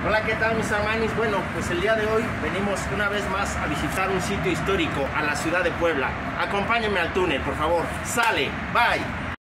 Hola, ¿qué tal mis hermanos? Bueno, pues el día de hoy venimos una vez más a visitar un sitio histórico a la ciudad de Puebla. Acompáñenme al túnel, por favor. Sale, bye.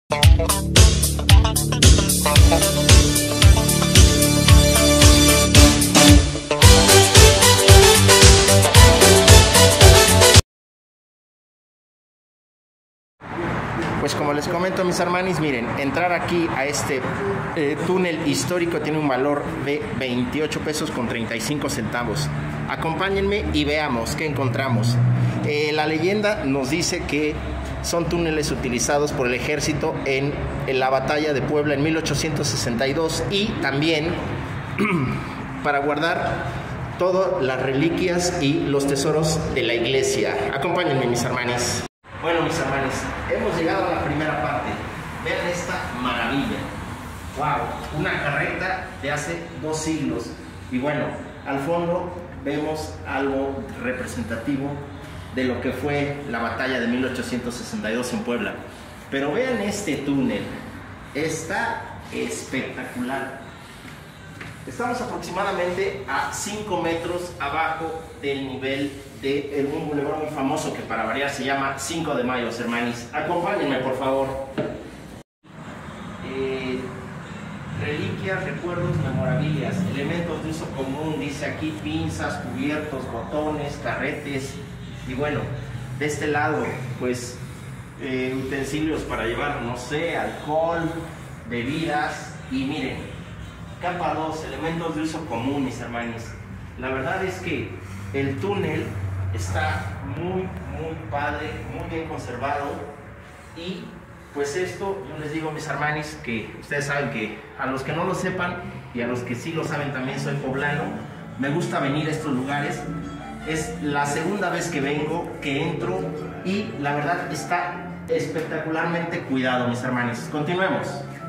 Pues como les comento mis hermanos, miren, entrar aquí a este túnel histórico tiene un valor de 28 pesos con 35 centavos. Acompáñenme y veamos qué encontramos. La leyenda nos dice que son túneles utilizados por el ejército en la batalla de Puebla en 1862 y también para guardar todas las reliquias y los tesoros de la iglesia. Acompáñenme mis hermanos. Bueno mis hermanos, hemos llegado a la primera parte. Vean esta maravilla. Wow, una carreta de hace 2 siglos. Y bueno, al fondo vemos algo representativo de lo que fue la batalla de 1862 en Puebla. Pero vean este túnel, está espectacular. Estamos aproximadamente a 5 metros abajo del nivel de un bulevar muy famoso que para variar se llama 5 de Mayo, hermanos. Acompáñenme, por favor. Reliquias, recuerdos, memorabilias, elementos de uso común, dice aquí, pinzas, cubiertos, botones, carretes. Y bueno, de este lado, pues, utensilios para llevar, no sé, alcohol, bebidas. Y miren, capa 2, elementos de uso común, mis hermanos. La verdad es que el túnel está muy padre, muy bien conservado. Y pues esto, yo les digo mis hermanos, que ustedes saben que a los que no lo sepan y a los que sí lo saben también, soy poblano, me gusta venir a estos lugares. Es la segunda vez que vengo, que entro, y la verdad está espectacularmente cuidado, mis hermanos. Continuemos.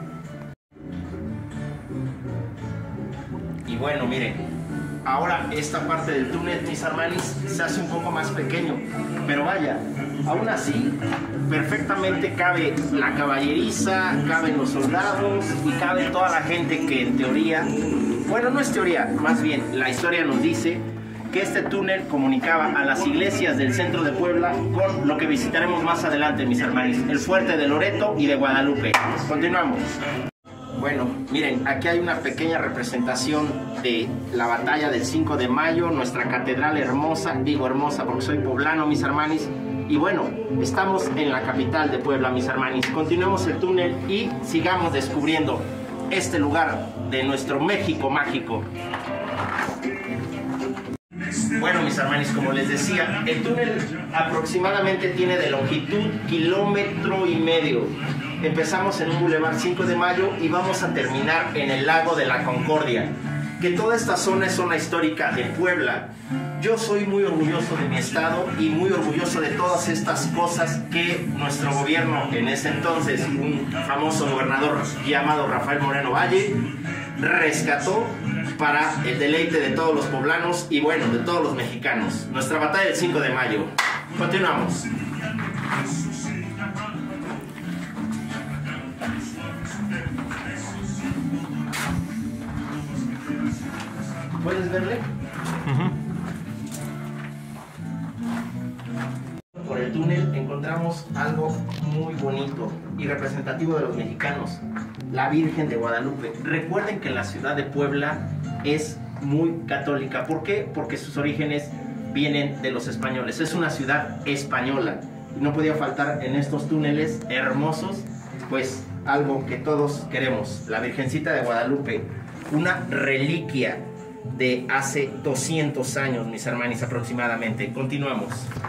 Y bueno, miren, ahora esta parte del túnel, mis hermanos, se hace un poco más pequeño, pero vaya, aún así, perfectamente cabe la caballeriza, caben los soldados y cabe toda la gente que en teoría, bueno, no es teoría, más bien la historia nos dice que este túnel comunicaba a las iglesias del centro de Puebla con lo que visitaremos más adelante, mis hermanos, el fuerte de Loreto y de Guadalupe. Continuamos. Bueno, miren, aquí hay una pequeña representación de la batalla del 5 de mayo, nuestra catedral hermosa, digo hermosa porque soy poblano, mis hermanos. Y bueno, estamos en la capital de Puebla, mis hermanos. Continuemos el túnel y sigamos descubriendo este lugar de nuestro México mágico. Bueno, mis hermanos, como les decía, el túnel aproximadamente tiene de longitud 1,5 kilómetros. Empezamos en un bulevar 5 de Mayo y vamos a terminar en el Lago de la Concordia, que toda esta zona es zona histórica de Puebla. Yo soy muy orgulloso de mi estado y muy orgulloso de todas estas cosas que nuestro gobierno, en ese entonces un famoso gobernador llamado Rafael Moreno Valle, rescató para el deleite de todos los poblanos y bueno, de todos los mexicanos. Nuestra batalla del 5 de mayo. Continuamos. ¿Puedes verle? Por el túnel encontramos algo muy bonito y representativo de los mexicanos, la Virgen de Guadalupe. Recuerden que la ciudad de Puebla es muy católica. ¿Por qué? Porque sus orígenes vienen de los españoles. Es una ciudad española y no podía faltar en estos túneles hermosos, pues algo que todos queremos, la Virgencita de Guadalupe, una reliquia de hace 200 años, mis hermanos, aproximadamente. Continuamos.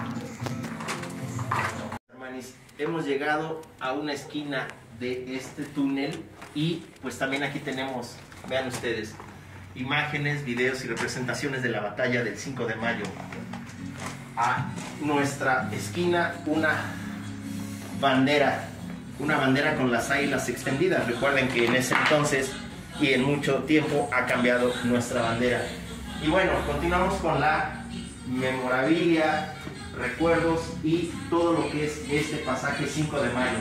Hermanos, hemos llegado a una esquina de este túnel y pues también aquí tenemos, vean ustedes, imágenes, videos y representaciones de la batalla del 5 de mayo. A nuestra esquina una bandera con las águilas extendidas. Recuerden que en ese entonces y en mucho tiempo ha cambiado nuestra bandera. Y bueno, continuamos con la memorabilia, recuerdos y todo lo que es este pasaje 5 de mayo.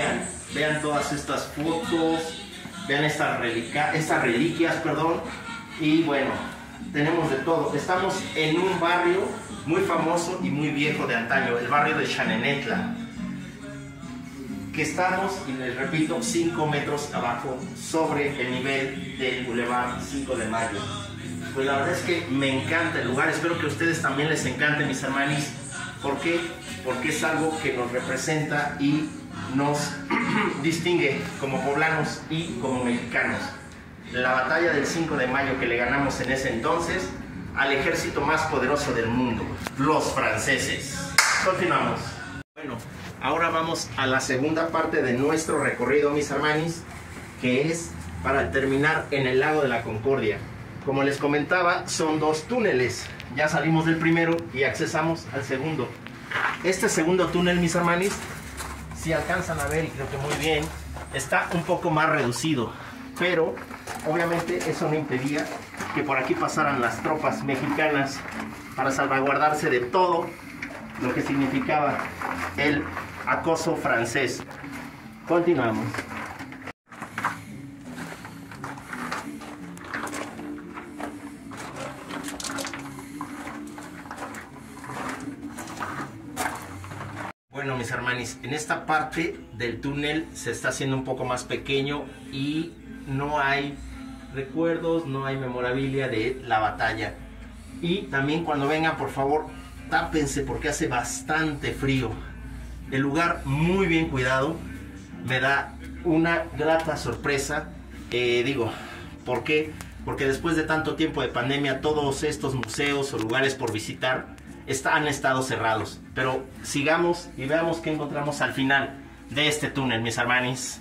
Vean todas estas fotos, vean estas reliquias, Y bueno, tenemos de todo. Estamos en un barrio muy famoso y muy viejo de antaño, el barrio de Xanenetla, que estamos, y les repito, 5 metros abajo sobre el nivel del Boulevard 5 de Mayo. Pues la verdad es que me encanta el lugar, espero que a ustedes también les encante, mis hermanos. ¿Por qué? Porque es algo que nos representa y nos distingue como poblanos y como mexicanos. La batalla del 5 de mayo que le ganamos en ese entonces al ejército más poderoso del mundo, los franceses. Continuamos. Bueno, ahora vamos a la segunda parte de nuestro recorrido, mis hermanos, que es para terminar en el lago de la Concordia. Como les comentaba, son 2 túneles. Ya salimos del primero y accesamos al segundo. Este segundo túnel, mis hermanos, si alcanzan a ver, y creo que muy bien, está un poco más reducido, pero obviamente eso no impedía que por aquí pasaran las tropas mexicanas para salvaguardarse de todo lo que significaba el acoso francés. Continuamos. Bueno, mis hermanos, en esta parte del túnel se está haciendo un poco más pequeño y no hay recuerdos, no hay memorabilia de la batalla. Y también cuando vengan, por favor, tápense porque hace bastante frío. El lugar muy bien cuidado, me da una grata sorpresa. ¿Por qué? Porque después de tanto tiempo de pandemia, todos estos museos o lugares por visitar han estado cerrados. Pero sigamos y veamos qué encontramos al final de este túnel, mis hermanos.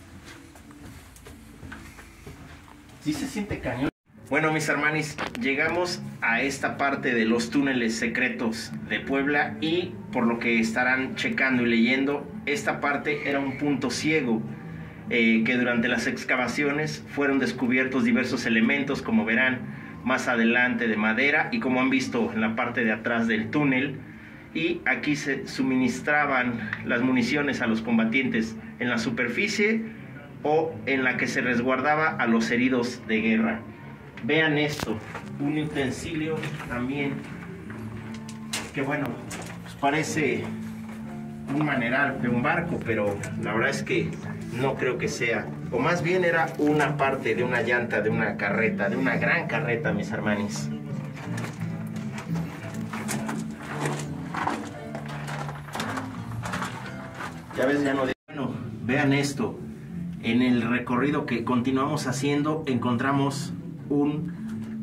¿Sí se siente cañón? Bueno, mis hermanos, llegamos a esta parte de los túneles secretos de Puebla y por lo que estarán checando y leyendo, esta parte era un punto ciego que durante las excavaciones fueron descubiertos diversos elementos, como verán más adelante, de madera, y como han visto en la parte de atrás del túnel. Y aquí se suministraban las municiones a los combatientes en la superficie o en la que se resguardaba a los heridos de guerra. Vean esto, un utensilio también que bueno, pues parece un maneral de un barco, pero la verdad es que no creo que sea, o más bien era una parte de una llanta de una carreta, de una gran carreta, mis hermanos. Ya ves, ya no. Bueno, vean esto. En el recorrido que continuamos haciendo encontramos un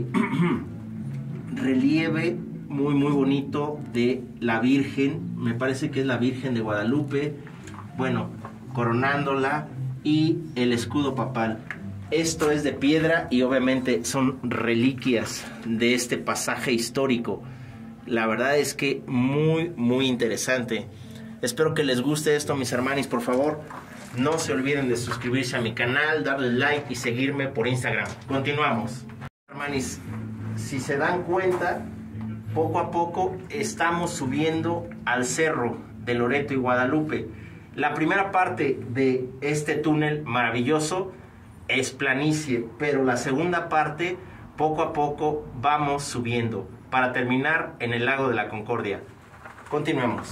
relieve muy bonito de la Virgen. Me parece que es la Virgen de Guadalupe, bueno, coronándola, y el escudo papal. Esto es de piedra y obviamente son reliquias de este pasaje histórico. La verdad es que muy interesante. Espero que les guste esto, mis hermanos. Por favor, no se olviden de suscribirse a mi canal, darle like y seguirme por Instagram. Continuamos. Hermanos, si se dan cuenta, poco a poco estamos subiendo al cerro de Loreto y Guadalupe. La primera parte de este túnel maravilloso es planicie, pero la segunda parte, poco a poco vamos subiendo para terminar en el lago de la Concordia. Continuemos.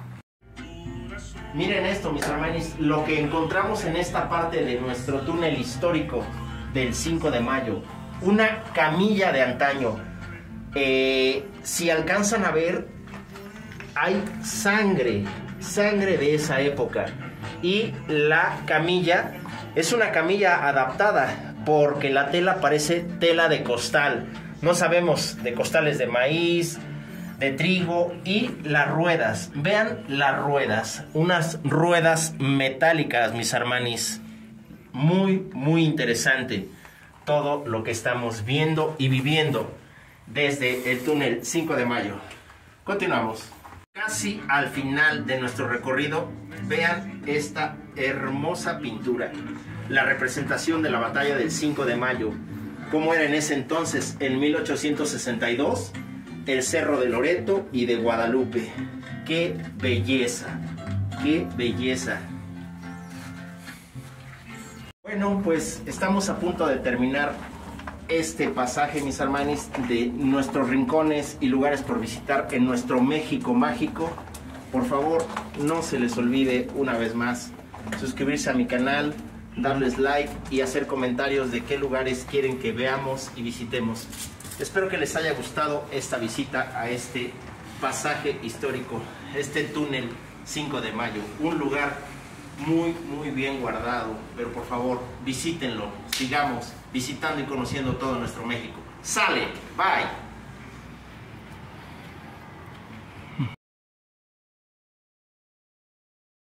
Miren esto, mis hermanos, lo que encontramos en esta parte de nuestro túnel histórico del 5 de mayo. Una camilla de antaño. Si alcanzan a ver, hay sangre de esa época. Y la camilla es una camilla adaptada porque la tela parece tela de costal. No sabemos de costales de maíz, de trigo, y las ruedas. Vean las ruedas, unas ruedas metálicas, mis hermanos. Muy interesante todo lo que estamos viendo y viviendo desde el túnel 5 de mayo. Continuamos. Casi al final de nuestro recorrido, vean esta hermosa pintura, la representación de la batalla del 5 de mayo, cómo era en ese entonces, en 1862, el cerro de Loreto y de Guadalupe. ¡Qué belleza! ¡Qué belleza! Bueno, pues estamos a punto de terminar este pasaje, mis hermanos, de nuestros rincones y lugares por visitar en nuestro México mágico. Por favor, no se les olvide una vez más suscribirse a mi canal, darles like y hacer comentarios de qué lugares quieren que veamos y visitemos. Espero que les haya gustado esta visita a este pasaje histórico, este túnel 5 de Mayo, un lugar muy bien guardado, pero por favor visítenlo, sigamos visitando y conociendo todo nuestro México. ¡Sale! ¡Bye!